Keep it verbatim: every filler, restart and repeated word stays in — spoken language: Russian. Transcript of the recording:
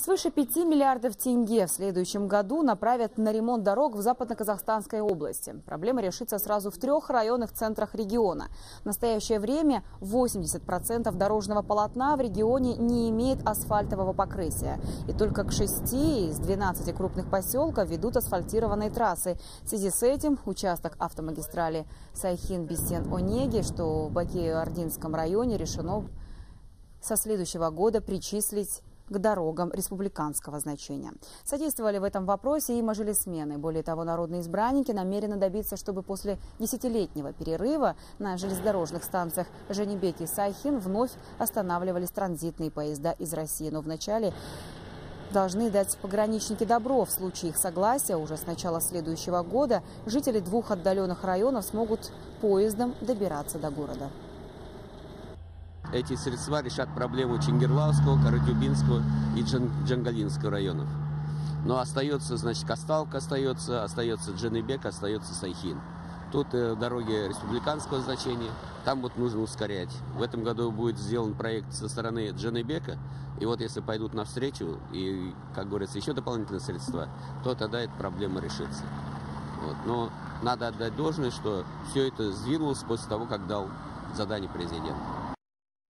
Свыше пяти миллиардов тенге в следующем году направят на ремонт дорог в Западно-Казахстанской области. Проблема решится сразу в трех районных центрах региона. В настоящее время восемьдесят процентов дорожного полотна в регионе не имеет асфальтового покрытия. И только к шести из двенадцати крупных поселков ведут асфальтированные трассы. В связи с этим участок автомагистрали Сайхин-Бисен-Онеги, что в Бакею-Ординском районе, решено со следующего года причислить к дорогам республиканского значения. Содействовали в этом вопросе и мажилисмены. Более того, народные избранники намерены добиться, чтобы после десятилетнего перерыва на железнодорожных станциях Женебек и Сайхин вновь останавливались транзитные поезда из России. Но вначале должны дать пограничники добро. В случае их согласия уже с начала следующего года жители двух отдаленных районов смогут поездом добираться до города. Эти средства решат проблему Чингирлауского, Карадюбинского и Джангалинского районов. Но остается, значит, Касталка остается, остается Дженебек, остается Сайхин. Тут э, дороги республиканского значения, там вот нужно ускорять. В этом году будет сделан проект со стороны Дженебека, и вот если пойдут навстречу, и, как говорится, еще дополнительные средства, то тогда эта проблема решится. Вот. Но надо отдать должное, что все это сдвинулось после того, как дал задание президент.